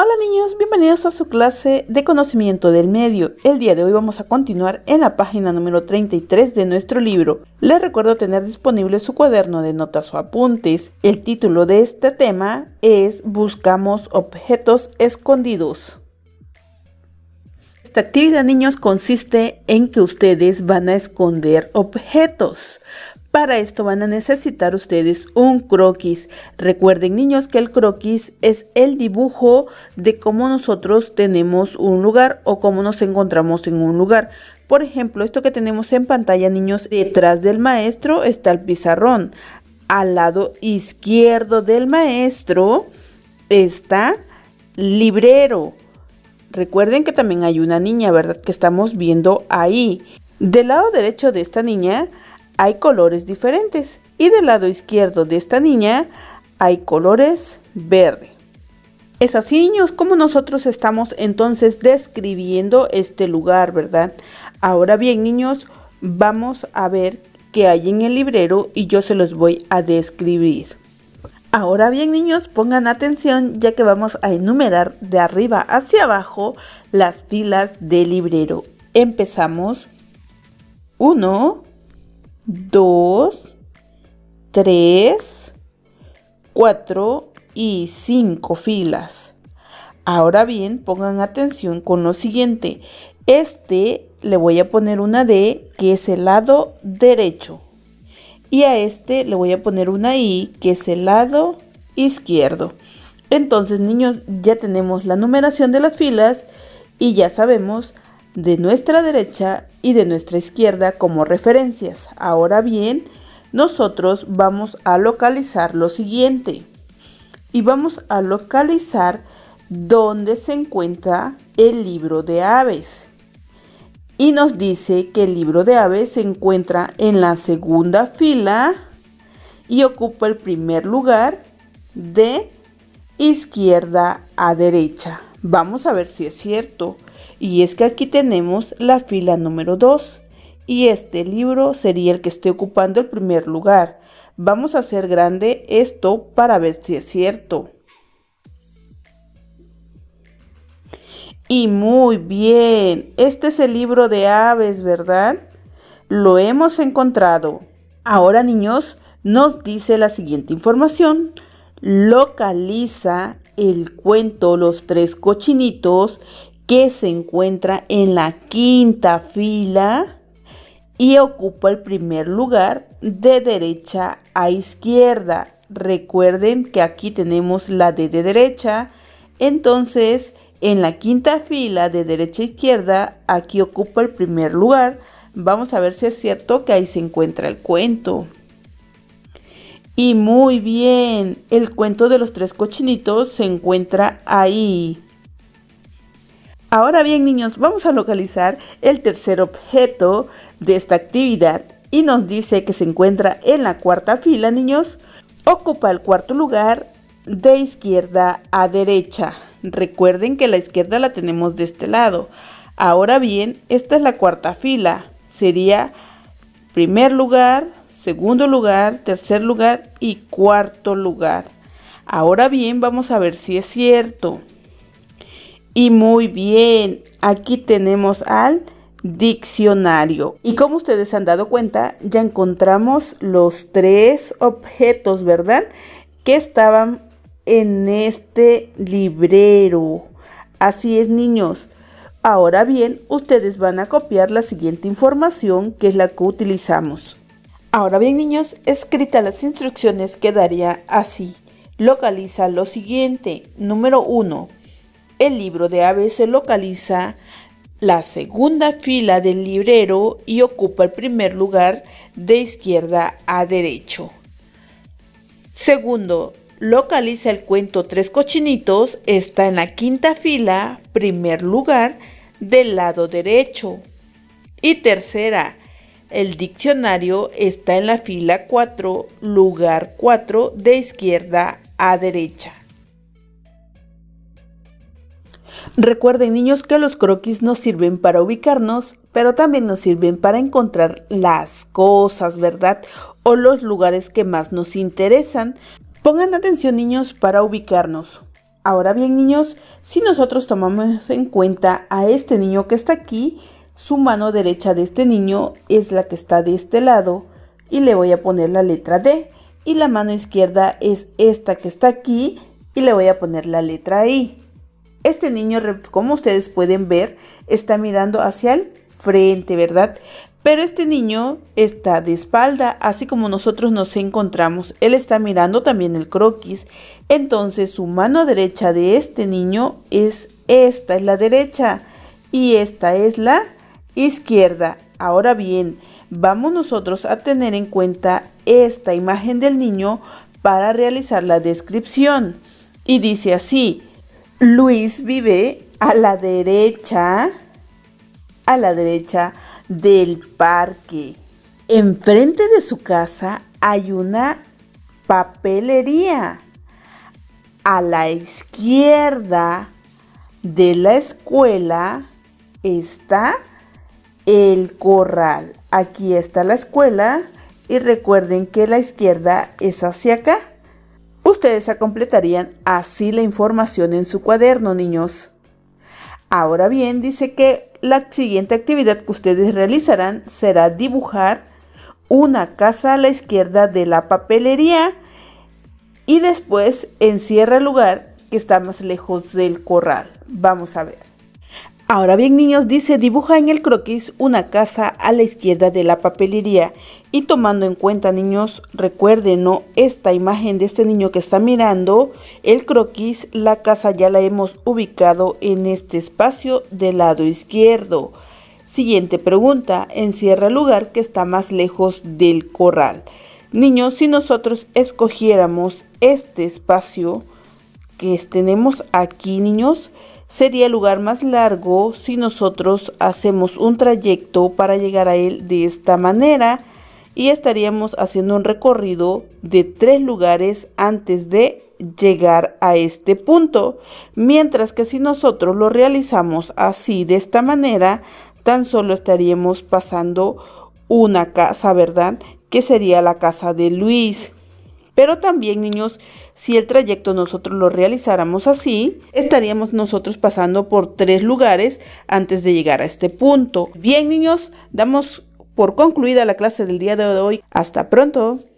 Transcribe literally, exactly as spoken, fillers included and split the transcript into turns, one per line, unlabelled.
Hola niños, bienvenidos a su clase de conocimiento del medio. El día de hoy vamos a continuar en la página número treinta y tres de nuestro libro. Les recuerdo tener disponible su cuaderno de notas o apuntes. El título de este tema es Buscamos objetos escondidos. Esta actividad, niños, consiste en que ustedes van a esconder objetos. Para esto van a necesitar ustedes un croquis. Recuerden, niños, que el croquis es el dibujo de cómo nosotros tenemos un lugar o cómo nos encontramos en un lugar. Por ejemplo, esto que tenemos en pantalla, niños, detrás del maestro está el pizarrón. Al lado izquierdo del maestro está librero. Recuerden que también hay una niña, ¿verdad?, que estamos viendo ahí. Del lado derecho de esta niña hay colores diferentes y del lado izquierdo de esta niña hay colores verde. Es así, niños, como nosotros estamos entonces describiendo este lugar, ¿verdad? Ahora bien, niños, vamos a ver qué hay en el librero y yo se los voy a describir. Ahora bien, niños, pongan atención, ya que vamos a enumerar de arriba hacia abajo las filas del librero. Empezamos. uno, dos, tres, cuatro y cinco filas. Ahora bien, pongan atención con lo siguiente. Este le voy a poner una D, que es el lado derecho. Y a este le voy a poner una I, que es el lado izquierdo. Entonces, niños, ya tenemos la numeración de las filas y ya sabemos de nuestra derecha y de nuestra izquierda como referencias. Ahora bien, nosotros vamos a localizar lo siguiente. Y vamos a localizar dónde se encuentra el libro de aves. Y nos dice que el libro de aves se encuentra en la segunda fila y ocupa el primer lugar de izquierda a derecha. Vamos a ver si es cierto. Y es que aquí tenemos la fila número dos. Y este libro sería el que esté ocupando el primer lugar. Vamos a hacer grande esto para ver si es cierto. Y muy bien, este es el libro de aves, ¿verdad? Lo hemos encontrado. Ahora, niños, nos dice la siguiente información. Localiza el cuento Los Tres Cochinitos, que se encuentra en la quinta fila y ocupa el primer lugar de derecha a izquierda. Recuerden que aquí tenemos la D de derecha, entonces en la quinta fila de derecha a izquierda, aquí ocupa el primer lugar. Vamos a ver si es cierto que ahí se encuentra el cuento. Y muy bien, el cuento de los tres cochinitos se encuentra ahí. Ahora bien, niños, vamos a localizar el tercer objeto de esta actividad. Y nos dice que se encuentra en la cuarta fila, niños. Ocupa el cuarto lugar de izquierda a derecha. Recuerden que la izquierda la tenemos de este lado. Ahora bien, esta es la cuarta fila. Sería primer lugar, segundo lugar, tercer lugar y cuarto lugar. Ahora bien, vamos a ver si es cierto. Y muy bien, aquí tenemos al diccionario. Y como ustedes se han dado cuenta, ya encontramos los tres objetos, ¿verdad?, que estaban en este librero. Así es, niños. Ahora bien, ustedes van a copiar la siguiente información, que es la que utilizamos. Ahora bien, niños, escritas las instrucciones quedaría así. Localiza lo siguiente. Número uno. El libro de aves se localiza la segunda fila del librero y ocupa el primer lugar de izquierda a derecho. Segundo, localiza el cuento Tres Cochinitos, está en la quinta fila, primer lugar, del lado derecho. Y tercera, el diccionario está en la fila cuatro, lugar cuatro, de izquierda a derecha. Recuerden, niños, que los croquis nos sirven para ubicarnos, pero también nos sirven para encontrar las cosas, ¿verdad?, o los lugares que más nos interesan. Pongan atención, niños, para ubicarnos. Ahora bien, niños, si nosotros tomamos en cuenta a este niño que está aquí, su mano derecha de este niño es la que está de este lado y le voy a poner la letra D. Y la mano izquierda es esta que está aquí y le voy a poner la letra I. Este niño, como ustedes pueden ver, está mirando hacia el frente, ¿verdad? Pero este niño está de espalda, así como nosotros nos encontramos. Él está mirando también el croquis. Entonces su mano derecha de este niño es esta, es la derecha. Y esta es la izquierda. Ahora bien, vamos nosotros a tener en cuenta esta imagen del niño para realizar la descripción. Y dice así: Luis vive a la derecha, a la derecha del parque. Enfrente de su casa hay una papelería. A la izquierda de la escuela está el corral. Aquí está la escuela y recuerden que la izquierda es hacia acá. Ustedes completarían así la información en su cuaderno, niños. Ahora bien, dice que la siguiente actividad que ustedes realizarán será dibujar una casa a la izquierda de la papelería y después encierra el lugar que está más lejos del corral. Vamos a ver. Ahora bien, niños, dice dibuja en el croquis una casa a la izquierda de la papelería. Y tomando en cuenta, niños, recuerden, ¿no? Esta imagen de este niño que está mirando el croquis, la casa ya la hemos ubicado en este espacio del lado izquierdo. Siguiente pregunta, encierra el lugar que está más lejos del corral. Niños, si nosotros escogiéramos este espacio que tenemos aquí, niños, sería el lugar más largo si nosotros hacemos un trayecto para llegar a él de esta manera y estaríamos haciendo un recorrido de tres lugares antes de llegar a este punto. Mientras que si nosotros lo realizamos así de esta manera, tan solo estaríamos pasando una casa, ¿verdad? Que sería la casa de Luis. Pero también, niños, si el trayecto nosotros lo realizáramos así, estaríamos nosotros pasando por tres lugares antes de llegar a este punto. Bien, niños, damos por concluida la clase del día de hoy. Hasta pronto.